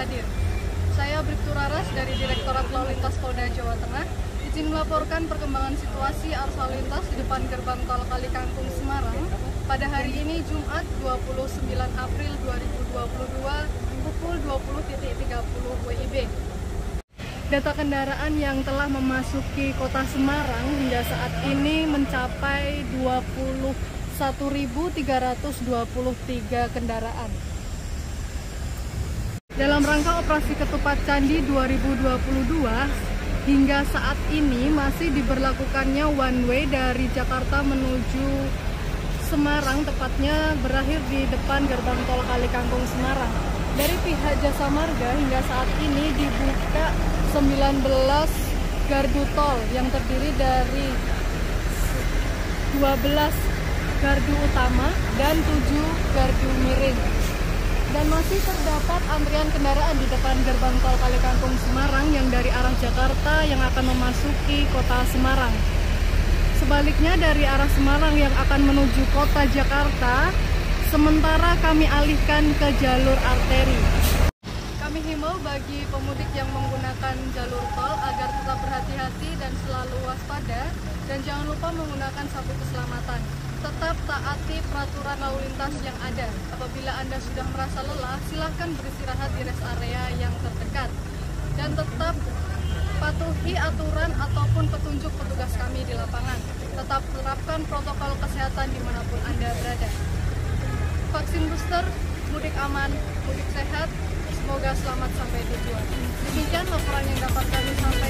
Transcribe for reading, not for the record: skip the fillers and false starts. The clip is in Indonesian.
hadir. Saya Bribtu Raras dari Direktorat Lalu Lintas Polda Jawa Tengah, izin melaporkan perkembangan situasi arus lalu lintas di depan gerbang tol Kalikangkung Semarang pada hari ini Jumat 29 April 2022 pukul 20.30 WIB. Data kendaraan yang telah memasuki kota Semarang hingga saat ini mencapai 21.323 kendaraan. Dalam rangka operasi Ketupat Candi 2022, hingga saat ini masih diberlakukannya one way dari Jakarta menuju Semarang, tepatnya berakhir di depan gerbang tol Kalikangkung Semarang. Dari pihak Jasa Marga hingga saat ini dibuka 19 gardu tol yang terdiri dari 12 gardu utama dan 7 gardu miring. Dan masih terdapat antrian kendaraan di depan gerbang tol Kalikangkung Semarang yang dari arah Jakarta yang akan memasuki kota Semarang. Sebaliknya dari arah Semarang yang akan menuju kota Jakarta, sementara kami alihkan ke jalur arteri. Kami himbau bagi pemudik yang menggunakan jalur tol agar tetap berhati-hati dan selalu waspada, dan jangan lupa menggunakan sabuk keselamatan. Tetap taati peraturan lalu lintas yang ada. Apabila Anda sudah merasa lelah, silahkan beristirahat di rest area yang terdekat. Dan tetap patuhi aturan ataupun petunjuk petugas kami di lapangan. Tetap terapkan protokol kesehatan dimanapun Anda berada. Vaksin booster, mudik aman, mudik sehat, semoga selamat sampai tujuan. Demikian laporan yang dapat kami sampaikan.